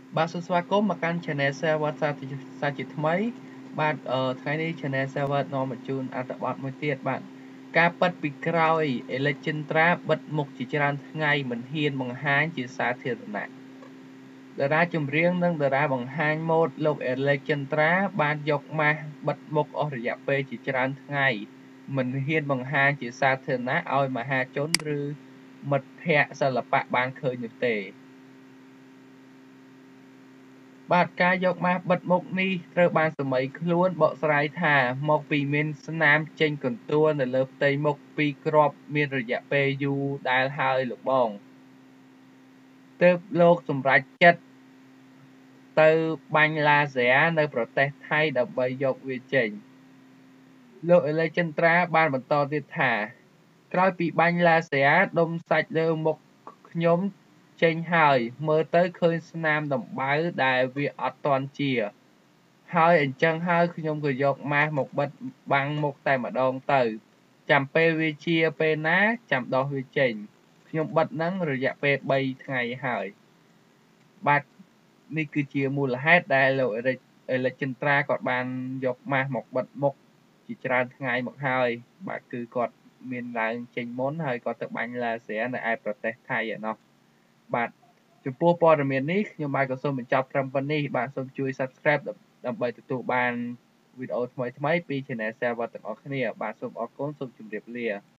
បាទសួស្វាគមន៍មកកាន់ Channel Server សាជាថ្មីបាទថ្ងៃនេះ Channel Server នាំមកជូនអត្ថបទមួយទៀតបាទការប៉ັດពីក្រោយ Electra បិទមុខជាច្រើនថ្ងៃមិនហ៊ានបង្ហាញជាសាធារណៈតារាចម្រៀងនិងតារាបង្ហាញម៉ូដលោក Electra បានយកម៉ាស់បិទមុខអស់រយៈពេលជាច្រើនថ្ងៃមិនហ៊ានបង្ហាញជាសាធារណៈឲ្យមហាជនឬមិត្តភ័ក្តិសិល្បៈបានឃើញនោះទេបាទការយកម៉ាស់បិទមុខនេះត្រូវបានសម័យខ្លួនបកស្រាយថាមកពីមានស្នាមចេញកន្ទួលនៅលើផ្ទៃមុខពីរគ្រាប់មានរយៈពេលយូរដែលហើយលោកបងទើបលោកសម្រេចចិត្តទៅបាញ់ឡាស៊ែរនៅប្រទេសថៃដើម្បីយកវាចេញលោក Electra បានបន្តទៀតថាក្រោយពីបាញ់ឡាស៊ែរដុំសាច់លើមុខខ្ញុំចេញហើយមើលទៅឃើញស្នាមដំបៅដែលវាអត់ទាន់ជាហើយអញ្ចឹងហើយខ្ញុំក៏យកម៉ាស់មកបិទបាំងមុខតែម្ដងទៅចាំពេលវាជាពេលណាចាំដោះវាចេញខ្ញុំបិទហ្នឹងរយៈពេល3ថ្ងៃហើយបាទនេះគឺជាមូលហេតុដែលលោកElectra គាត់បានយកម៉ាស់មកបិទមុខជាច្រើនថ្ងៃមកហើយបាទគឺគាត់មានឡើងចេញមុនហើយគាត់ទៅបាញ់ឡាស៊ែរនៅឯប្រទេសថៃឯណោះបាទចំពោះព័ត៌មាននេះខ្ញុំបាទក៏សូមបញ្ចប់ត្រឹមប៉ុណ្នេះបាទសូមជួយ Subscribe ដើម្បីទទួលបានវីដេអូថ្មីៗពី Channel Server ទាំងអស់គ្នាបាទសូមអរគុណសូមជម្រាបលា